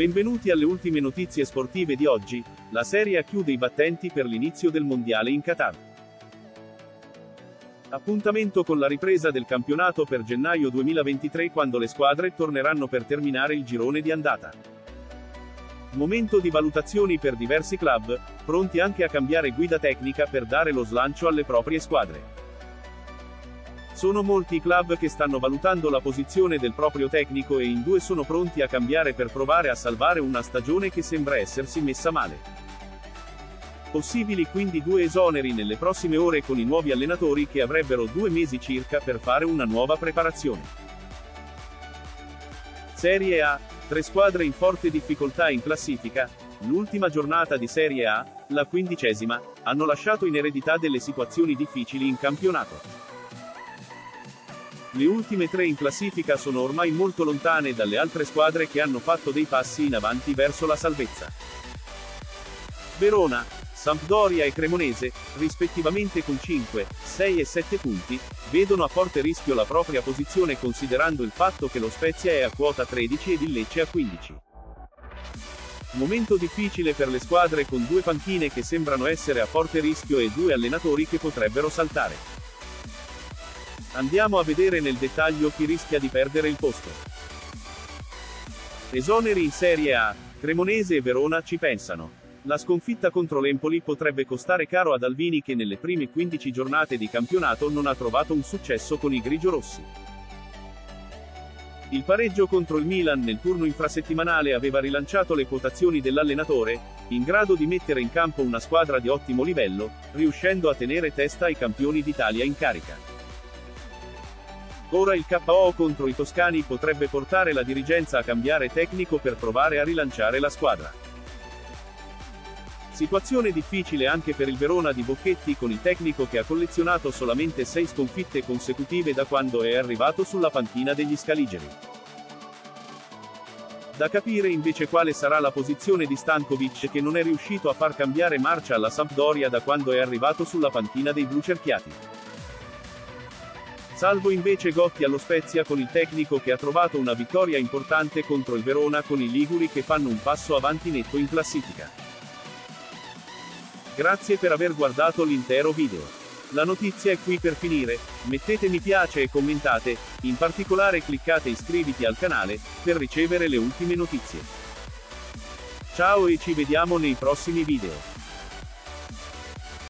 Benvenuti alle ultime notizie sportive di oggi. La Serie A chiude i battenti per l'inizio del Mondiale in Qatar. Appuntamento con la ripresa del campionato per gennaio 2023, quando le squadre torneranno per terminare il girone di andata. Momento di valutazioni per diversi club, pronti anche a cambiare guida tecnica per dare lo slancio alle proprie squadre. Sono molti i club che stanno valutando la posizione del proprio tecnico e in due sono pronti a cambiare per provare a salvare una stagione che sembra essersi messa male. Possibili quindi 2 esoneri nelle prossime ore con i nuovi allenatori che avrebbero 2 mesi circa per fare una nuova preparazione. Serie A, 3 squadre in forte difficoltà in classifica. L'ultima giornata di Serie A, la 15ª, hanno lasciato in eredità delle situazioni difficili in campionato. Le ultime 3 in classifica sono ormai molto lontane dalle altre squadre che hanno fatto dei passi in avanti verso la salvezza. Verona, Sampdoria e Cremonese, rispettivamente con 5, 6 e 7 punti, vedono a forte rischio la propria posizione considerando il fatto che lo Spezia è a quota 13 ed il Lecce a 15. Momento difficile per le squadre con 2 panchine che sembrano essere a forte rischio e 2 allenatori che potrebbero saltare. Andiamo a vedere nel dettaglio chi rischia di perdere il posto. Esoneri in Serie A, Cremonese e Verona ci pensano. La sconfitta contro l'Empoli potrebbe costare caro ad Alvini che nelle prime 15 giornate di campionato non ha trovato un successo con i grigiorossi. Il pareggio contro il Milan nel turno infrasettimanale aveva rilanciato le quotazioni dell'allenatore, in grado di mettere in campo una squadra di ottimo livello, riuscendo a tenere testa ai campioni d'Italia in carica. Ora il KO contro i toscani potrebbe portare la dirigenza a cambiare tecnico per provare a rilanciare la squadra. Situazione difficile anche per il Verona di Bocchetti con il tecnico che ha collezionato solamente 6 sconfitte consecutive da quando è arrivato sulla panchina degli scaligeri. Da capire invece quale sarà la posizione di Stankovic che non è riuscito a far cambiare marcia alla Sampdoria da quando è arrivato sulla panchina dei blucerchiati. Salvo invece Gotti allo Spezia con il tecnico che ha trovato una vittoria importante contro il Verona con i liguri che fanno un passo avanti netto in classifica. Grazie per aver guardato l'intero video. La notizia è qui per finire, mettete mi piace e commentate, in particolare cliccate iscriviti al canale, per ricevere le ultime notizie. Ciao e ci vediamo nei prossimi video.